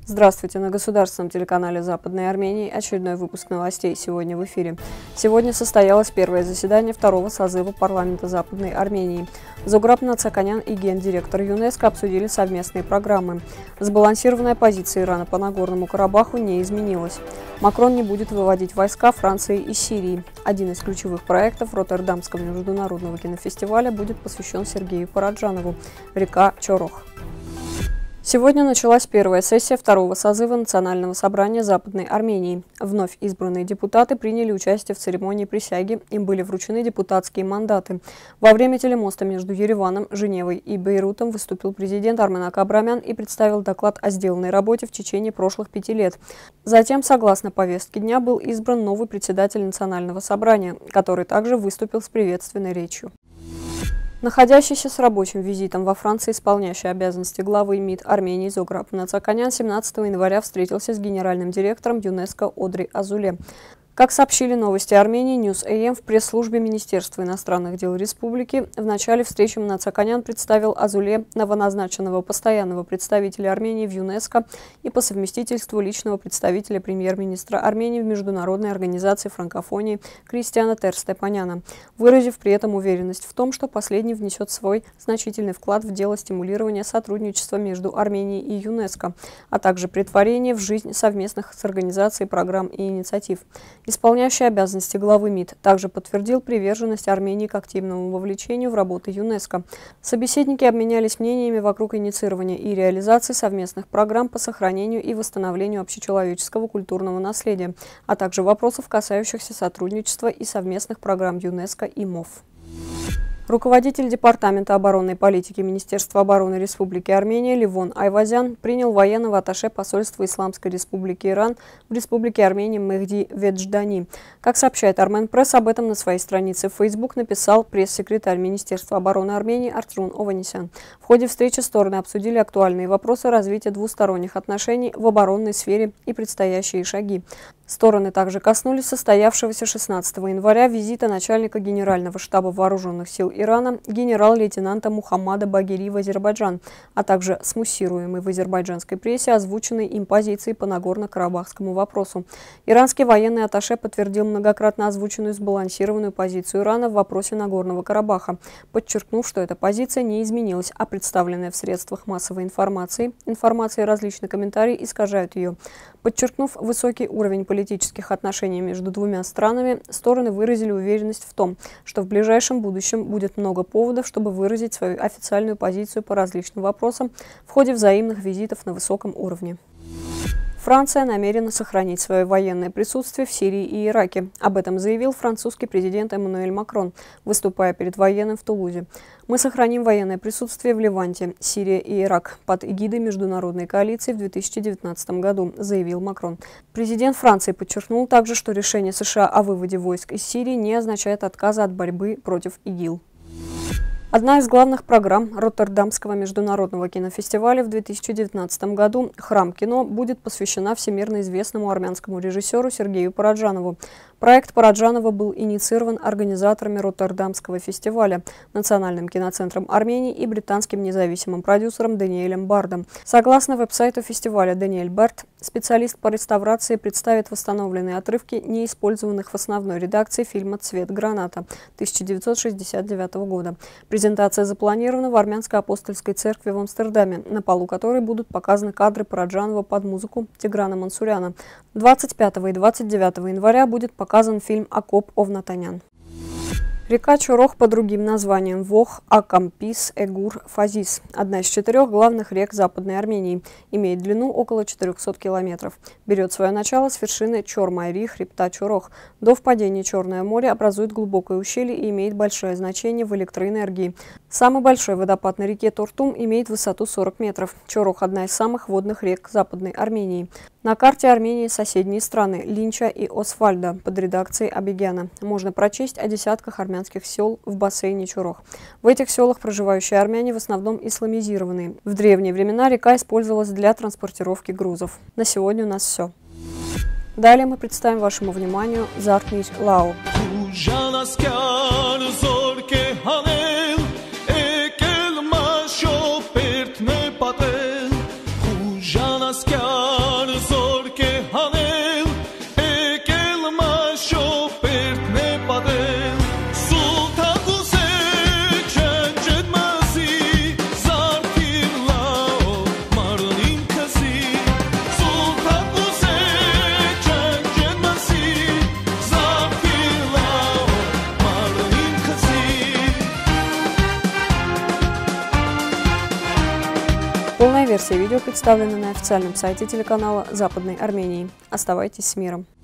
Здравствуйте! На государственном телеканале Западной Армении очередной выпуск новостей сегодня в эфире. Сегодня состоялось первое заседание второго созыва парламента Западной Армении. Зограб Нацаканян и гендиректор ЮНЕСКО обсудили совместные программы. Сбалансированная позиция Ирана по Нагорному Карабаху не изменилась. Макрон не будет выводить войска Франции и Сирии. Один из ключевых проектов Роттердамского международного кинофестиваля будет посвящен Сергею Параджанову «Река Чорох». Сегодня началась первая сессия второго созыва Национального собрания Западной Армении. Вновь избранные депутаты приняли участие в церемонии присяги, им были вручены депутатские мандаты. Во время телемоста между Ереваном, Женевой и Бейрутом выступил президент Армен Акабрамян и представил доклад о сделанной работе в течение прошлых 5 лет. Затем, согласно повестке дня, был избран новый председатель Национального собрания, который также выступил с приветственной речью. Находящийся с рабочим визитом во Франции исполняющий обязанности главы МИД Армении Зограб Нацаканян 17 января встретился с генеральным директором ЮНЕСКО Одри Азуле. Как сообщили новости Армении, News.am в пресс-службе Министерства иностранных дел Республики, в начале встречи Нацаканян представил Азуле новоназначенного постоянного представителя Армении в ЮНЕСКО и по совместительству личного представителя премьер-министра Армении в Международной организации франкофонии Кристиана Терстепаняна, выразив при этом уверенность в том, что последний внесет свой значительный вклад в дело стимулирования сотрудничества между Арменией и ЮНЕСКО, а также претворения в жизнь совместных с организацией программ и инициатив. Исполняющий обязанности главы МИД также подтвердил приверженность Армении к активному вовлечению в работу ЮНЕСКО. Собеседники обменялись мнениями вокруг инициирования и реализации совместных программ по сохранению и восстановлению общечеловеческого культурного наследия, а также вопросов, касающихся сотрудничества и совместных программ ЮНЕСКО и МОФ. Руководитель Департамента оборонной политики Министерства обороны Республики Армения Левон Айвазян принял военного атташе посольства Исламской Республики Иран в Республике Армения Мехди Ведждани. Как сообщает Армен Пресс, об этом на своей странице в Facebook написал пресс-секретарь Министерства обороны Армении Артурун Ованесян. В ходе встречи стороны обсудили актуальные вопросы развития двусторонних отношений в оборонной сфере и предстоящие шаги. Стороны также коснулись состоявшегося 16 января визита начальника Генерального штаба вооруженных сил Ирана генерал-лейтенанта Мухаммада Багири в Азербайджан, а также с муссируемой в азербайджанской прессе озвученной им позиции по Нагорно-Карабахскому вопросу. Иранский военный атташе подтвердил многократно озвученную сбалансированную позицию Ирана в вопросе Нагорного Карабаха, подчеркнув, что эта позиция не изменилась, а представленная в средствах массовой информации и различные комментарии искажают ее. Подчеркнув высокий уровень политических отношений между двумя странами, стороны выразили уверенность в том, что в ближайшем будущем будет много поводов, чтобы выразить свою официальную позицию по различным вопросам в ходе взаимных визитов на высоком уровне. Франция намерена сохранить свое военное присутствие в Сирии и Ираке. Об этом заявил французский президент Эммануэль Макрон, выступая перед военным в Тулузе. «Мы сохраним военное присутствие в Ливанте, Сирия и Ирак под эгидой международной коалиции в 2019 году», заявил Макрон. Президент Франции подчеркнул также, что решение США о выводе войск из Сирии не означает отказа от борьбы против ИГИЛ. Одна из главных программ Роттердамского международного кинофестиваля в 2019 году «Храм кино» будет посвящена всемирно известному армянскому режиссеру Сергею Параджанову. Проект Параджанова был инициирован организаторами Роттердамского фестиваля, Национальным киноцентром Армении и британским независимым продюсером Даниэлем Бардом. Согласно веб-сайту фестиваля, Даниэль Бард, специалист по реставрации, представит восстановленные отрывки неиспользованных в основной редакции фильма «Цвет граната» 1969 года. Презентация запланирована в Армянской апостольской церкви в Амстердаме, на полу которой будут показаны кадры Параджанова под музыку Тиграна Мансуряна. 25 и 29 января будет показан фильм «Акоп Овнатанян». Река Чорох по другим названиям Вох, Акампис, Эгур, Фазис – одна из 4 главных рек Западной Армении, имеет длину около 400 километров. Берет свое начало с вершины Чор-Майри, хребта Чорох. До впадения Черное море образует глубокое ущелье и имеет большое значение в электроэнергии. Самый большой водопад на реке Тортум имеет высоту 40 метров. Чорох – одна из самых водных рек Западной Армении. На карте Армении соседние страны Линча и Освальда под редакцией Абигяна. Можно прочесть о десятках армянских сел в бассейне Чорох. В этих селах проживающие армяне в основном исламизированные. В древние времена река использовалась для транспортировки грузов. На сегодня у нас все. Далее мы представим вашему вниманию Зартмир Лау. Ջանասկյալ все видео представлены на официальном сайте телеканала Западной Армении. Оставайтесь с миром.